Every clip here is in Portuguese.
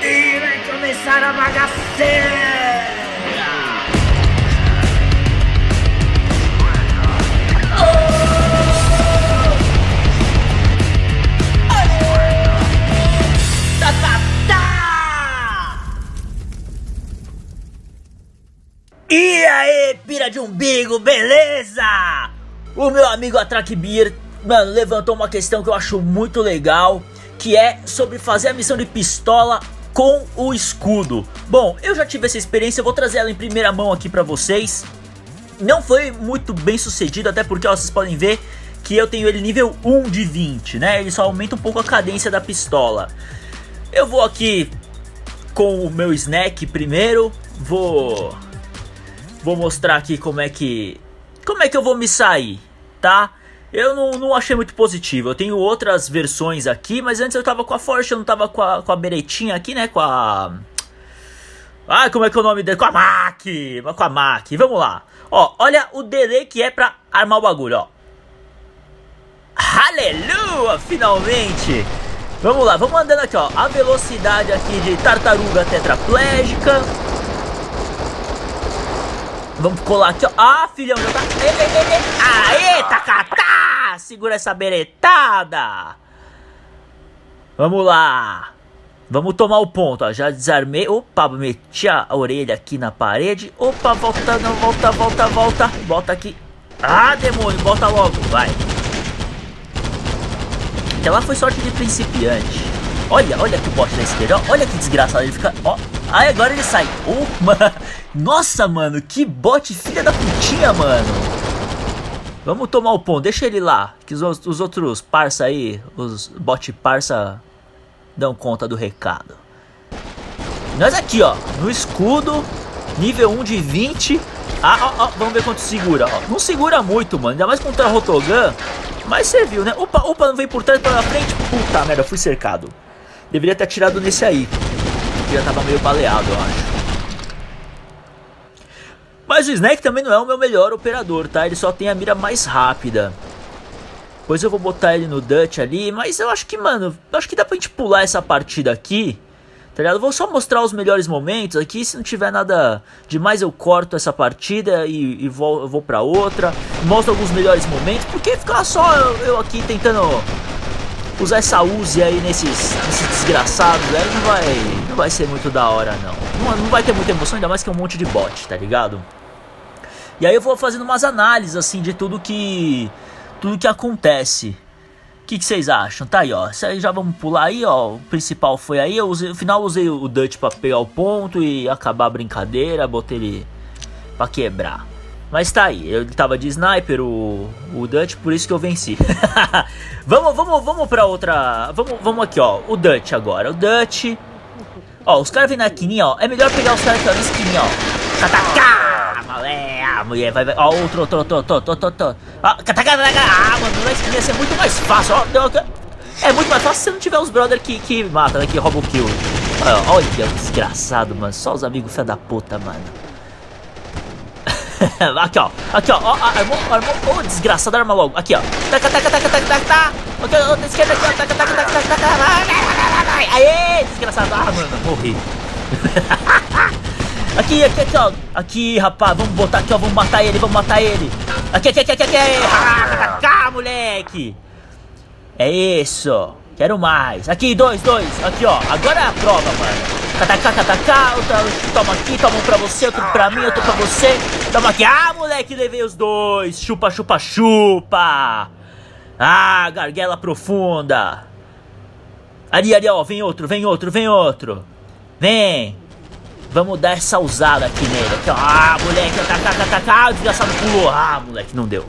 E vai começar a bagaceira! E aí, pira de umbigo, beleza? O meu amigo Atrakbir, mano, levantou uma questão que eu acho muito legal, que é sobre fazer a missão de pistola com o escudo. Bom, eu já tive essa experiência, eu vou trazer ela em primeira mão aqui pra vocês. Não foi muito bem sucedido, até porque ó, vocês podem ver que eu tenho ele nível 1 de 20, né? Ele só aumenta um pouco a cadência da pistola. Eu vou aqui com o meu snack primeiro, vou mostrar aqui como é que eu vou me sair, tá? Eu não achei muito positivo. Eu tenho outras versões aqui, mas antes eu tava com a Forte, eu não tava com a beretinha aqui, né? Com a... Ah, como é que é o nome dele? Com a Mac! Com a Mac. Vamos lá. Ó, olha o delay que é pra armar o bagulho, ó. Aleluia! Finalmente! Vamos lá, vamos andando aqui, ó. A velocidade aqui de tartaruga tetraplégica. Vamos colar aqui, ó. Ah, filhão, já tá... Aê, tacatá! Segura essa beretada. Vamos lá. Vamos tomar o ponto, ó. Já desarmei. Opa, meti a orelha aqui na parede. Opa, volta, não, volta. Volta aqui. Ah, demônio, volta logo, vai. Aquela foi sorte de principiante. Olha que bote da esquerda, ó. Olha que desgraçado, ele fica... Ó. Aí agora ele sai. Nossa, mano, que bot filha da putinha, mano. Vamos tomar o ponto, deixa ele lá. Que os outros parça aí, os bot parça, dão conta do recado. Nós aqui, ó, no escudo, nível 1 de 20. Vamos ver quanto segura, ó. Não segura muito, mano, ainda mais contra a Rotogun. Mas serviu, né? Opa, não veio por trás para frente. Puta merda, fui cercado. Deveria ter atirado nesse aí. Já tava meio baleado, eu acho. Mas o Snake também não é o meu melhor operador, tá? Ele só tem a mira mais rápida. Depois eu vou botar ele no Dutch ali. Mas eu acho que, mano, eu acho que dá pra gente pular essa partida aqui, tá ligado? Eu vou só mostrar os melhores momentos aqui. Se não tiver nada demais, eu corto essa partida e eu vou pra outra. Mostro alguns melhores momentos. Porque ficar só eu aqui tentando usar essa Uzi aí nesses desgraçados aí não vai ser muito da hora, não vai ter muita emoção, ainda mais que é um monte de bot, tá ligado? E aí eu vou fazendo umas análises assim de tudo que acontece. O que vocês acham? Tá aí, ó. Isso aí já vamos pular aí, ó. O principal foi aí, no final eu usei o Dutch pra pegar o ponto e acabar a brincadeira, botei ele pra quebrar. Mas tá aí, ele tava de sniper, o Dutch, por isso que eu venci. Vamos pra outra. Vamos aqui, ó. O Dutch agora. O Dutch. Ó, os caras vêm na esquininha, ó. É melhor pegar os caras que estão na esquininha, ó. Kataka! Mulher, vai. Ó, outro. Kataka! Ah, mano, na esquininha ia ser muito mais fácil, ó. É muito mais fácil se não tiver os brother que mata, né? Que rouba o kill. Olha, desgraçado, mano. Só os amigos filha da puta, mano. Aqui, ó, armou, ô, desgraçado, arma logo, aqui, ó, taca, ok, outra esquerda aqui, ó, taca, aê, desgraçado, mano, morri. aqui, ó, aqui, rapaz, vamos botar aqui, ó, vamos matar ele, aqui, taca, moleque, é isso, quero mais, aqui, dois, aqui, ó, agora é a prova, mano. Kataka, toma aqui, toma um pra você, outro pra mim, outro pra você. Toma aqui, moleque, levei os dois. Chupa. Gargela profunda. Ali, ó, vem outro. Vem. Vamos dar essa usada aqui nele. Aqui, ó, moleque, taca, o desgraçado pulou. Moleque, não deu.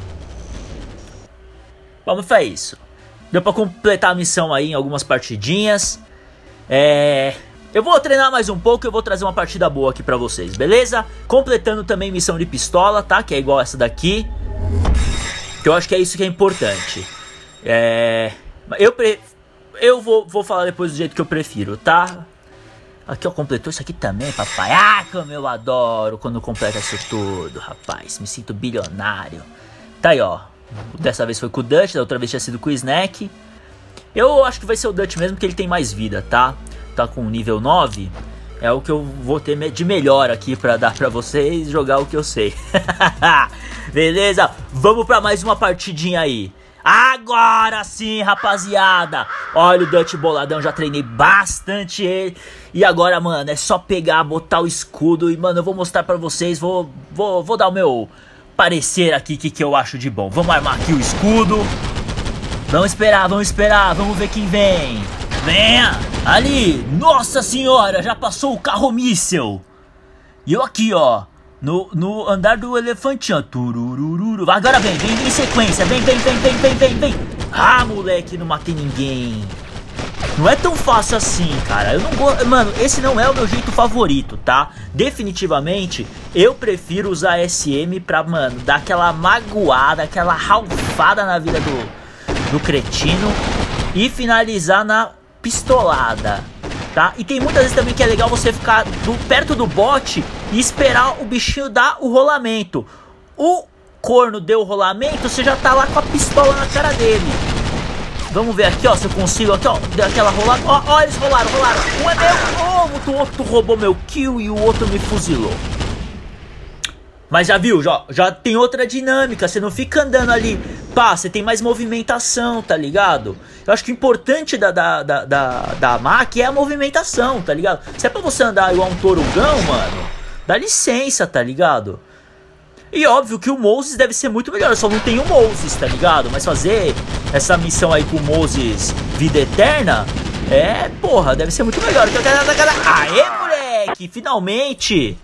Vamos fazer isso. Deu pra completar a missão aí em algumas partidinhas. Eu vou treinar mais um pouco e eu vou trazer uma partida boa aqui pra vocês, beleza? Completando também missão de pistola, tá? Que é igual essa daqui. Que eu acho que é isso que é importante. Eu vou falar depois do jeito que eu prefiro, tá? Aqui, ó, completou isso aqui também, papai. Como eu adoro quando completa isso tudo, rapaz. Me sinto bilionário. Tá aí, ó. Dessa vez foi com o Dutch, da outra vez tinha sido com o Snack. Eu acho que vai ser o Dutch mesmo, porque ele tem mais vida, tá? tá com nível 9. É o que eu vou ter de melhor aqui pra dar pra vocês, jogar o que eu sei. Beleza? Vamos pra mais uma partidinha aí. Agora sim, rapaziada. Olha o Dutch boladão, já treinei bastante ele. E agora, mano, é só pegar, botar o escudo. E, mano, eu vou mostrar pra vocês. Vou dar o meu parecer aqui, que eu acho de bom. Vamos armar aqui o escudo. Vamos esperar, vamos ver quem vem. Venha, ali, nossa senhora, já passou o carro míssel. E eu aqui, ó, no andar do elefantinho, turururu. Agora vem em sequência, vem. Ah, moleque, não matei ninguém. Não é tão fácil assim, cara. Eu não gosto, mano, esse não é o meu jeito favorito, tá? Definitivamente, eu prefiro usar SM pra, mano, dar aquela magoada, aquela ralfada na vida do cretino e finalizar na pistolada, tá? E tem muitas vezes também que é legal você ficar perto do bot e esperar o bichinho dar o rolamento. O corno deu o rolamento, você já tá lá com a pistola na cara dele. Vamos ver aqui, ó, se eu consigo, aqui, ó, deu aquela rolada. Ó, eles rolaram. Um é meu, o outro roubou meu kill e o outro me fuzilou. Mas já viu, já tem outra dinâmica, você não fica andando ali, pá, você tem mais movimentação, tá ligado? Eu acho que o importante da MAC é a movimentação, tá ligado? Se é pra você andar igual um torugão, mano, dá licença, tá ligado? E óbvio que o Moses deve ser muito melhor, eu só não tenho o Moses, tá ligado? Mas fazer essa missão aí com o Moses Vida Eterna, porra, deve ser muito melhor. Aê, moleque, finalmente!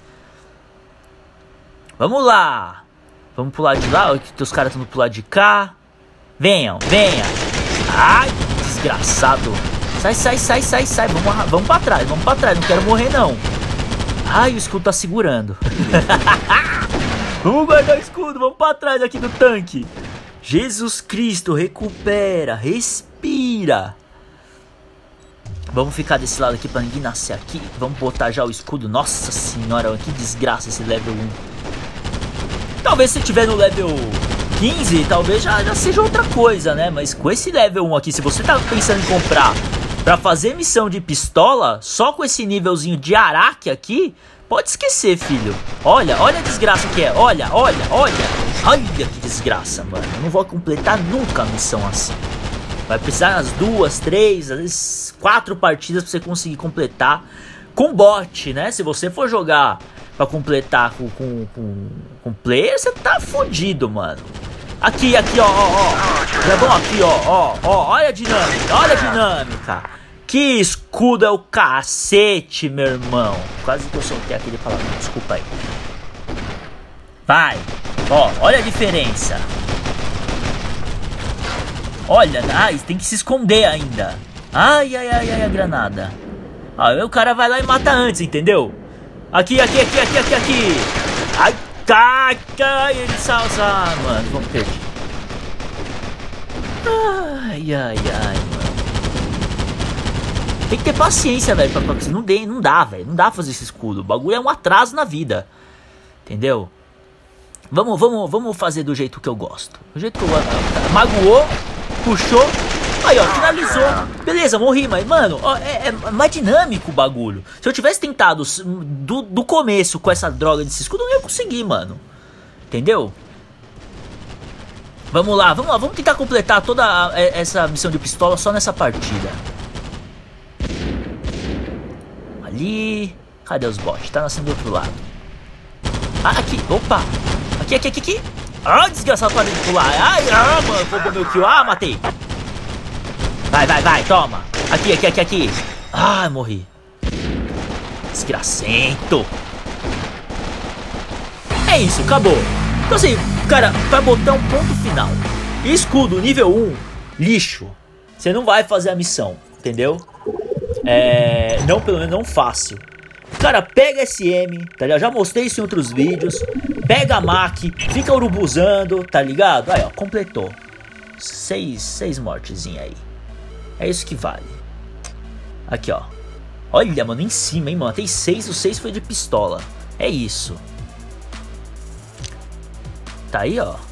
Vamos lá. Vamos pular de lá. Os caras estão pro lado de cá. Venha. Ai, desgraçado. Sai. Vamos pra trás. Não quero morrer, não. Ai, o escudo tá segurando. Vamos guardar o escudo. Vamos pra trás aqui do tanque. Jesus Cristo, recupera. Respira. Vamos ficar desse lado aqui pra ninguém nascer aqui. Vamos botar já o escudo. Nossa senhora, que desgraça esse level 1. Talvez se tiver no level 15, talvez já seja outra coisa, né? Mas com esse level 1 aqui, se você tá pensando em comprar pra fazer missão de pistola, só com esse nívelzinho de araque aqui, pode esquecer, filho. Olha a desgraça que é. Olha que desgraça, mano. Eu não vou completar nunca a missão assim. Vai precisar umas 2, 3, às vezes 4 partidas pra você conseguir completar com bot, né? Se você for jogar pra completar com player, você tá fodido, mano. Aqui, ó. Já vão aqui, ó. Olha a dinâmica. Que escudo é o cacete, meu irmão. Quase que eu soltei aquele palavrão, desculpa aí. Vai. Ó, olha a diferença. Olha, tem que se esconder ainda. Ai, a granada. Aí o cara vai lá e mata antes, entendeu? Aqui. Ai, taca, ele salsa, mano, vamos perder. Ai, mano. Tem que ter paciência, velho, não dá, velho, não dá pra fazer esse escudo. O bagulho é um atraso na vida, entendeu? Vamos fazer do jeito que eu gosto. Do jeito que eu magoou, puxou. Aí, ó, finalizou. Beleza, morri, mas, mano, ó, é mais dinâmico o bagulho. Se eu tivesse tentado do começo com essa droga desse escudo, eu não ia conseguir, mano. Entendeu? Vamos lá, vamos tentar completar toda essa missão de pistola só nessa partida. Ali. Cadê os bots? Tá nascendo do outro lado. Ah, aqui, opa. Aqui. Ah, desgraçado, parei de pular. Ai, mano, roubou meu kill. Ah, matei. Vai, toma. Aqui. Ai, morri. Desgracento. É isso, acabou. Então assim, cara, pra botar um ponto final. Escudo nível 1, lixo. Você não vai fazer a missão, entendeu? Não, pelo menos não fácil. Cara, pega SM, tá ligado? Já mostrei isso em outros vídeos. Pega a MAC, fica urubuzando, tá ligado? Aí, ó, completou. 6 mortezinhas aí. É isso que vale. Aqui, ó. Olha, mano, em cima, hein, mano. Tem 6, o 6 foi de pistola. É isso. Tá aí, ó.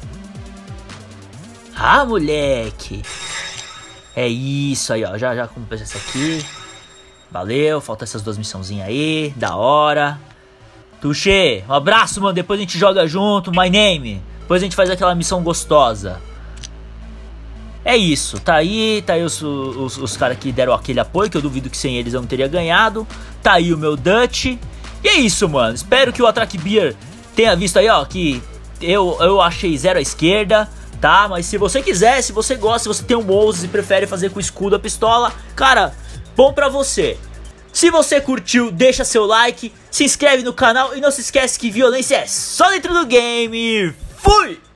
Ah, moleque. É isso aí, ó. Já comprei essa aqui. Valeu, falta essas 2 missãozinhas aí, da hora. Tuxê, um abraço, mano, depois a gente joga junto, my name. Depois a gente faz aquela missão gostosa. É isso, tá aí os caras que deram aquele apoio, que eu duvido que sem eles eu não teria ganhado. Tá aí o meu Dutch. E é isso, mano, espero que o Attrack Beer tenha visto aí, ó, que eu achei 0 à esquerda, tá? Mas se você quiser, se você gosta, se você tem um Moses e prefere fazer com o escudo a pistola, cara, bom pra você. Se você curtiu, deixa seu like, se inscreve no canal e não se esquece que violência é só dentro do game. Fui!